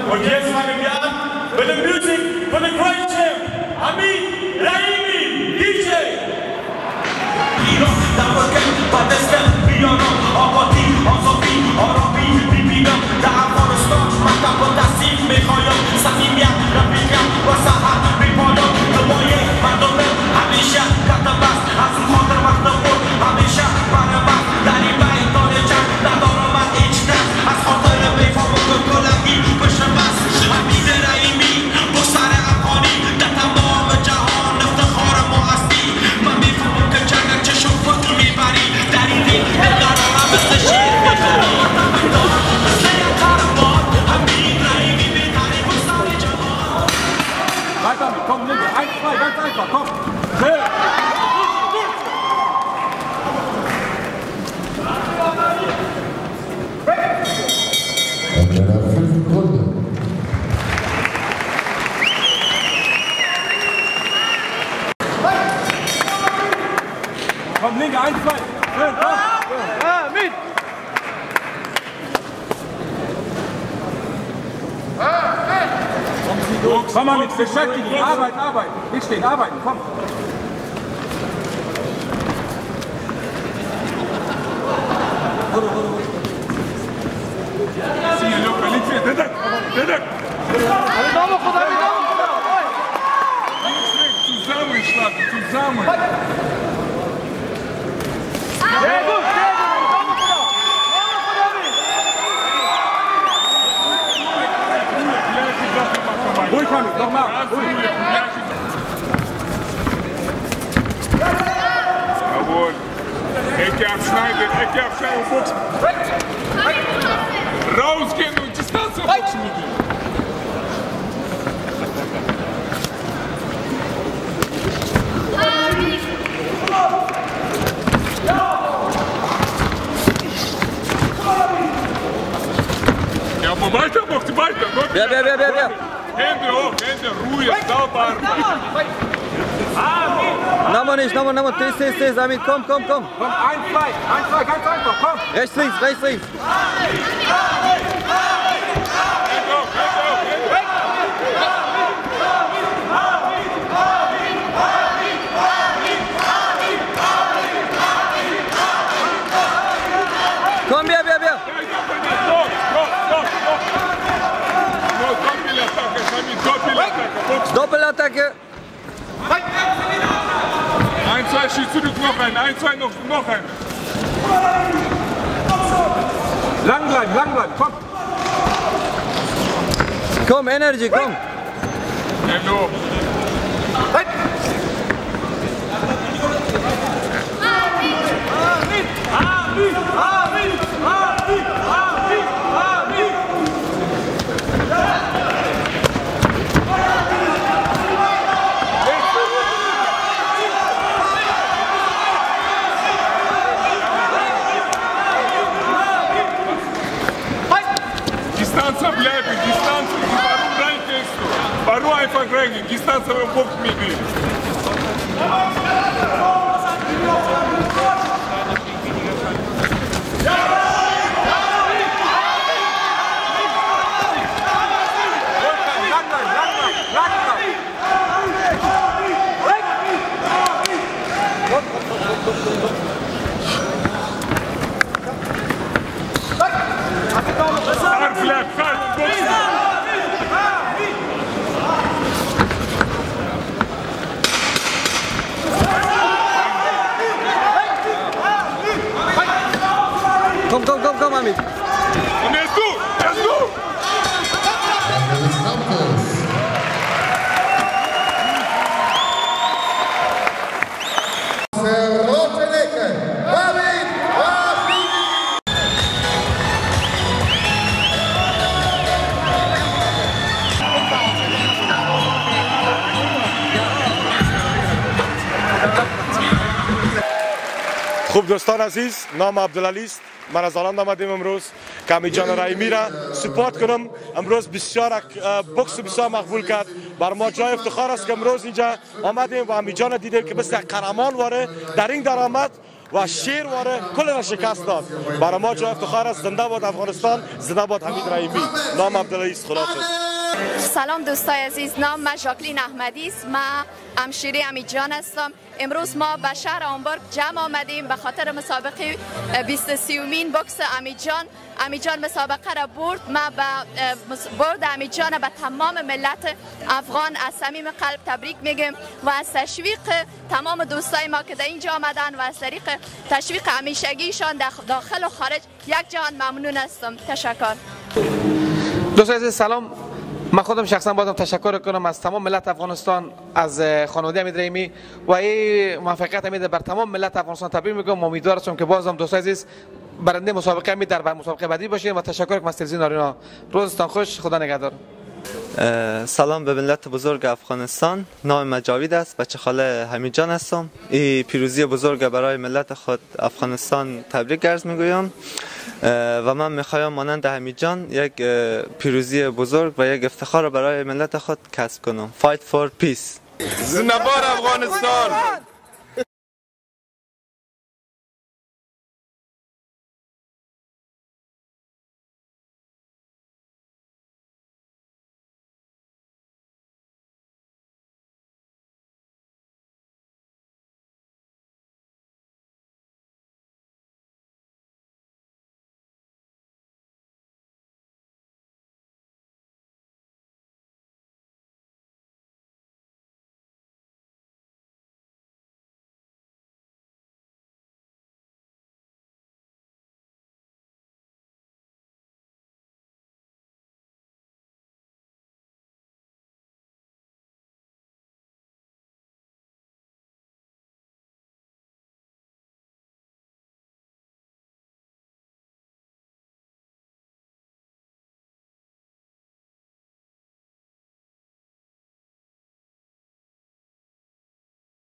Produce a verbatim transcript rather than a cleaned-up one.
Und jetzt fangen wir an mit der Musik von der Great Champ, Hamid Raimi, D J. ایران دماغه بدستم بیانم آبادی آزادی آرامی بیبینم در افغانستان مکتب با دستیم میخوایم صمیمیت رفیقم و سحر بیپایان دمای مردمم همیشه کتب است از اون خاطر مختم بود همیشه برم است در این میدان جنگ ندارم من هیچ نه از خاطر بیفام و گلگی بشم است حمید رحیمی با سر افغانی در تمام جهان افتخار ما هستی من میفهمم که جنگ چشم خود میبری در این دین دلدارم مثل شیر میخوری دارم مثل یک قهرمان حمید رحیمی بهترین با سر جهان. Weiter, komm, linke, eins, zwei, ganz einfach, komm. Hey. In der fünften Runde. Komm, linke, eins, zwei. Schön, komm. Ja, mit. Komm mal mit, beschäftigen, arbeiten, arbeiten. Nicht stehen, arbeiten, komm. Sim, look, Alicia, dedek, dedek. Zusammen schlagen, zusammen. Sehr gut, sehr gut. Ruhig, Hamid, nochmal. Jawohl. Ecke abschneiden, Ecke abschneiden, Boxen. Rausgehen und Distanz auf Boxen mit ihm. Ja, aber weiter, Boxen, weiter. Wer, wer, wer, wer, wer? Hände hoch, Hände, Ruhe, sauber. Nochmal nicht, nochmal, nochmal, tis, tis, tis, Hamid, komm, komm, komm. Komm, eins, zwei, eins, zwei, ganz einfach, komm. Rechts, links, rechts, links. Komm, wer, wer, wer? Doppelattacke. Ein, zwei, schieß zurück, noch ein, ein, zwei, noch, noch ein. Lang bleiben, lang bleiben, komm. Komm, Energy, komm. Endo. Distanz bleiben, Distanz, warum reingehst du? Warum einfach reingehen? Distanz aber Box mit ihm. Stark bleibt, falsch, Boxen. Komm, komm, komm, komm, Hamid. Und jetzt du, jetzt du. Rote Ecke, Hamid Raimi. خوب دوستان عزیز، نام عبدالعلی است. من از هلند آمدیم امروز که حمید جان رحیمی را سپورت کنم. امروز بسیار بوکس بسیار مقبول کرد. بر ما جای افتخار است که امروز اینجا آمدیم و حمید جان دیدیم که مثل قهرمان واره در رینگ در آمد و شیر واره کل را شکست داد. برای ما جای افتخار است. زنده باد افغانستان، زنده باد حمید رحیمی. نام عبدالعلی است. خداحافظ. سلام دوستای عزیز، نام من ژاکلین احمدی است. من همشیره حمید جان هستم. امروز ما به شهر هامبورگ جمع آمدیم به خاطر مسابقه بیست و سومین بوکس حمید جان. حمید جان مسابقه را برد. من به برد حمید جان به تمام ملت افغان از صمیم قلب تبریک میگم و از تشویق تمام دوستای ما که در اینجا آمدن و از طریق تشویق همیشگیشان داخل و خارج یک جهان ممنون هستم. تشکر. دوستای عزیز سلام. من خودم شخصا بازم تشکر کنم از تمام ملت افغانستان، از خانواده حمید رحیمی و این موفقیت امید بر تمام ملت افغانستان تبریک میگم. امیدوار هستم که بازم دوستای عزیز برنده مسابقه امید در مسابقه بعدی باشین و تشکر کنم از تلویزیون آرینا. روزتان خوش. خدا نگهدار. سلام به ملت بزرگ افغانستان. نام من جاوید است. بچه خاله حمید جان هستم. این پیروزی بزرگ برای ملت خود افغانستان تبریک عرض میگویم و من میخوایم مانند حمید جان یک پیروزی بزرگ و یک افتخار برای ملت خود کسب کنم. Fight for peace. زنده باد افغانستان.